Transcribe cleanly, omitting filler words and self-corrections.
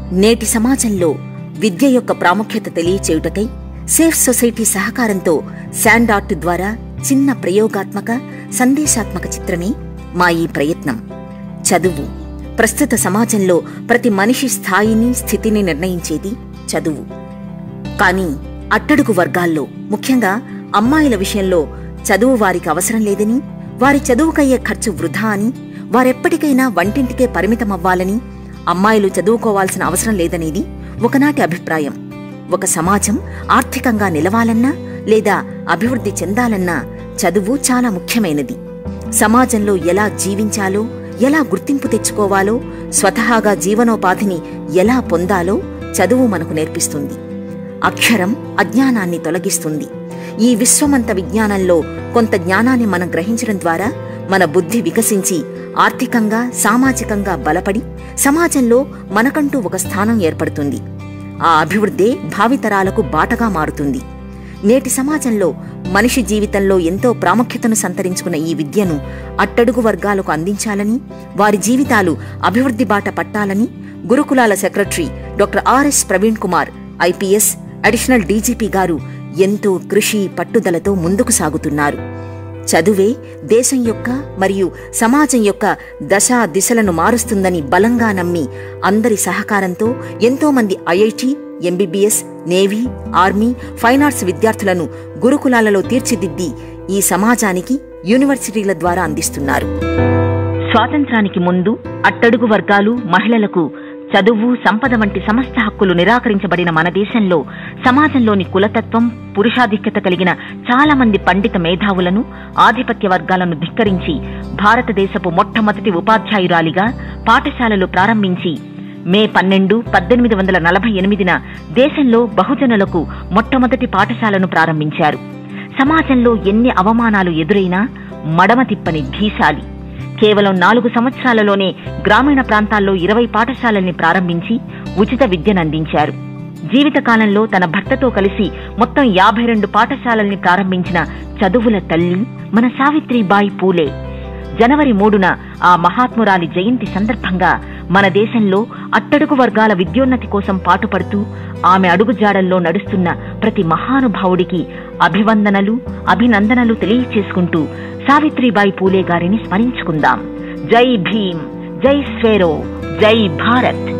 నేటి సమాజంలో విద్య యొక్క ప్రాముఖ్యత తెలియచేయుటకై సేఫ్ సొసైటీ సహకారంతో శాండ్ ఆర్ట్ ద్వారా చిన్న ప్రయోగాత్మక సందేశాత్మక చిత్రమే మా ఈ ప్రయత్నం. చదువు ప్రస్తుత సమాజంలో ప్రతి మనిషి స్థాయిని స్థితిని నిర్ణయించేది చదువు. కానీ అట్టడుగు వర్గాల్లో ముఖ్యంగా అమ్మాయిల విషయంలో చదువు వారికి అవసరం లేదని, వారి చదువుకయ్యే ఖర్చు వృధా అని, వారెప్పటికైనా వంటింటికే పరిమితమవ్వాలని, అమ్మాయిలు చదువుకోవాల్సిన అవసరం లేదనేది ఒకనాటి అభిప్రాయం. ఒక సమాజం ఆర్థికంగా నిలవాలన్నా లేదా అభివృద్ధి చెందాలన్నా చదువు చాలా ముఖ్యమైనది. సమాజంలో ఎలా జీవించాలో, ఎలా గుర్తింపు తెచ్చుకోవాలో, స్వతహాగా జీవనోపాధిని ఎలా పొందాలో చదువు మనకు నేర్పిస్తుంది. అక్షరం అజ్ఞానాన్ని తొలగిస్తుంది. ఈ విశ్వమంత విజ్ఞానంలో కొంత జ్ఞానాన్ని మనం గ్రహించడం ద్వారా మన బుద్ధి వికసించి ఆర్థికంగా సామాజికంగా బలపడి సమాజంలో మనకంటూ ఒక స్థానం ఏర్పడుతుంది. ఆ అభివృద్ధే భావితరాలకు బాటగా మారుతుంది. నేటి సమాజంలో మనిషి జీవితంలో ఎంతో ప్రాముఖ్యతను సంతరించుకున్న ఈ విద్యను అట్టడుగు వర్గాలకు అందించాలని, వారి జీవితాలు అభివృద్ధి బాట పట్టాలని గురుకులాల secretary doctor RS Praveen Kumar IPS additional DGP గారు ఎంతో కృషి పట్టుదలతో ముందుకు సాగుతున్నారు. చదువే దేశం యొక్క మరియు సమాజం యొక్క దశా దిశలను మారుస్తుందని బలంగా నమ్మి అందరి సహకారంతో ఎంతోమంది IIT, MBBS, navy, army, fine arts విద్యార్థులను గురుకులాలలో తీర్చిదిద్ది ఈ సమాజానికి యూనివర్సిటీల ద్వారా అందిస్తున్నారు. స్వాతంత్రానికి ముందు అట్టడుగు వర్గాలు, మహిళలకు చదువు, సంపద వంటి సమస్త హక్కులు నిరాకరించబడిన మన దేశంలో సమాజంలోని కులతత్వం, పురుషాధిక్యత కలిగిన చాలా మంది పండిత మేధావులను, ఆధిపత్య వర్గాలను ధిక్కరించి భారతదేశపు మొట్టమొదటి ఉపాధ్యాయురాలిగా పాఠశాలలు ప్రారంభించి మే 12, 1848న దేశంలో బహుజనులకు మొట్టమొదటి పాఠశాలను ప్రారంభించారు. సమాజంలో ఎన్ని అవమానాలు ఎదురైనా మడమ తిప్పని ధీశాలి. కేవలం 4 సంవత్సరాలలోనే గ్రామీణ ప్రాంతాల్లో 20 పాఠశాలల్ని ప్రారంభించి ఉచిత విద్యనందించారు. జీవితకాలంలో తన భర్తతో కలిసి మొత్తం 52 పాఠశాలల్ని ప్రారంభించిన చదువుల తల్లి మన సావిత్రిబాయి పూలే. జనవరి 3న ఆ మహాత్మురాలి జయంతి సందర్భంగా మన దేశంలో అట్టడుగు వర్గాల విద్యోన్నతి కోసం పాటుపడుతూ ఆమె అడుగుజాడల్లో నడుస్తున్న ప్రతి మహానుభావుడికి అభివందనలు, అభినందనలు తెలియచేసుకుంటూ సావిత్రిబాయి పూలే గారిని స్మరించుకుందాం. జై భీమ్, జై స్వేరో, జై భారత్.